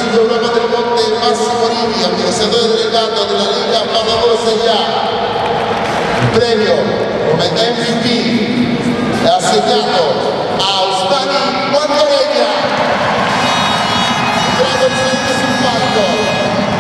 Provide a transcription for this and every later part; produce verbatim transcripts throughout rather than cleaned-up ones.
Super Europa del Monte Massimo Rivi, amministratore delegato della Lega Pallavolo Serie A. Il premio come M V P è assegnato a Osmani Quantoregna. Prego di salire sul palco.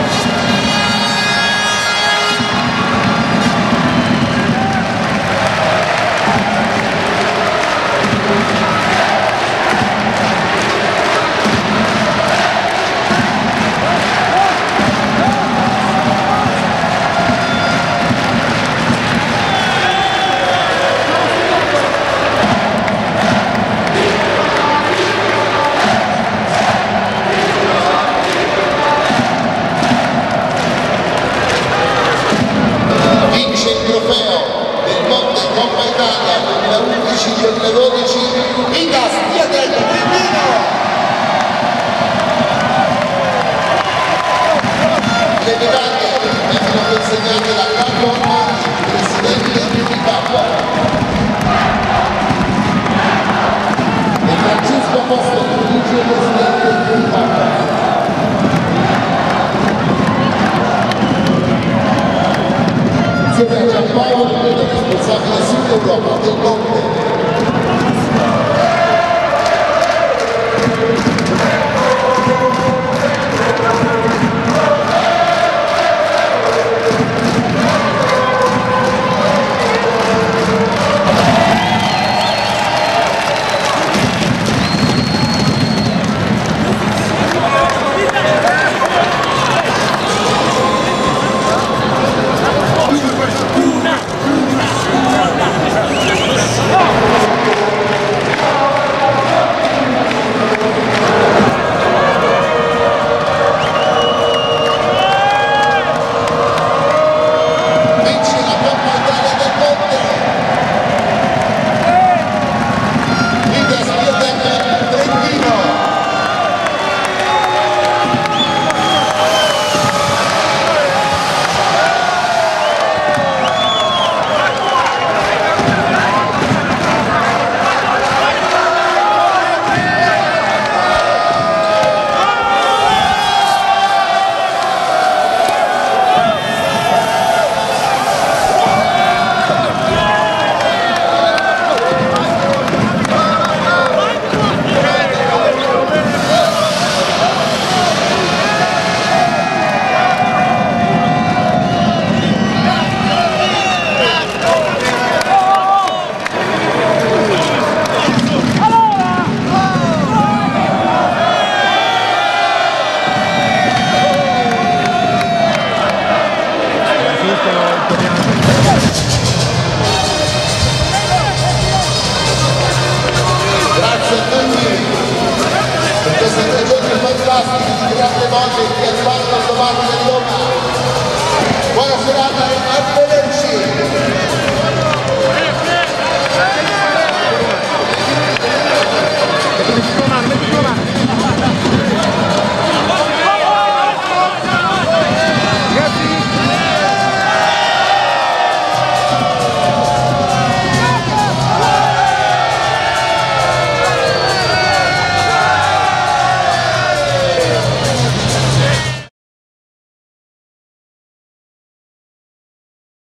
Coppa Italia duemilaundici duemiladodici, Idas Diadel Trentino. Le medaglie vengono consegnate da Carlo Armani, presidente di Papua, e Francesco Apostolo, vicepresidente di Papua. Insieme a Giampaolo, responsabile Super Europa del Monte